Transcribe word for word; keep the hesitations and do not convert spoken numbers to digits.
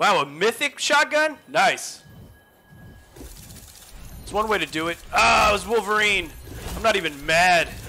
Wow, a mythic shotgun? Nice. It's one way to do it. Ah, it was Wolverine. I'm not even mad.